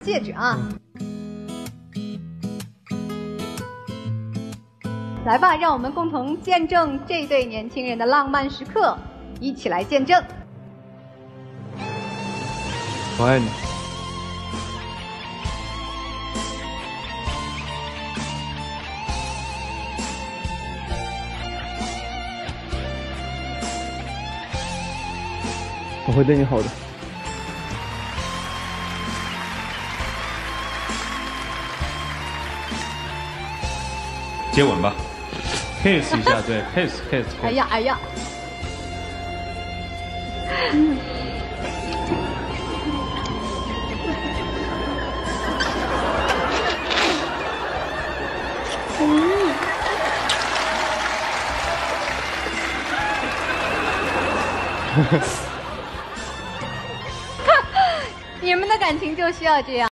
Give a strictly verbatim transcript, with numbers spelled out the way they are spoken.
戒指啊。来吧，让我们共同见证这对年轻人的浪漫时刻，一起来见证。 我爱你。我会对你好的。 接吻吧 ，kiss 一下，对 ，kiss kiss。 哎呀哎呀！你们的感情就需要这样。